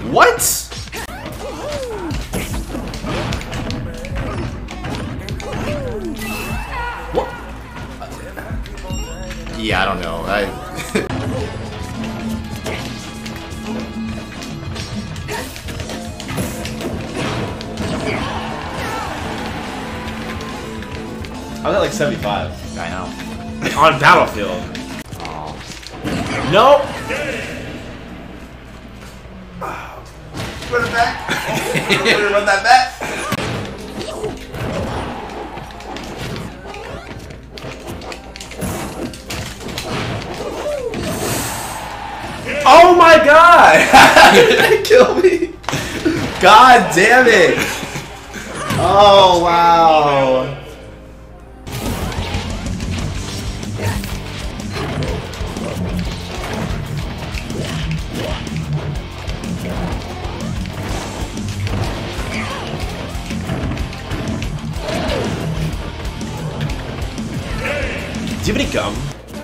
What? What? Yeah, I don't know. I'm at like 75. I know. On Battlefield. Oh. Nope. Run it back. Run that back. Oh my god! Kill me. God damn it. Oh, wow. Do you have any gum?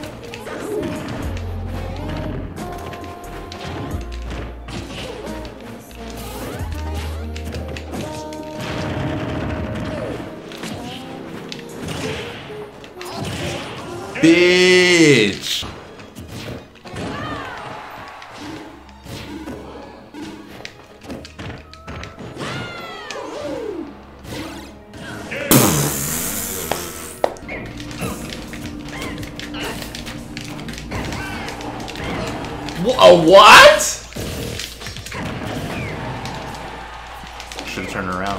Bitch. What? Should've turned around.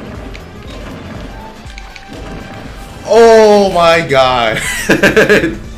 Oh my god.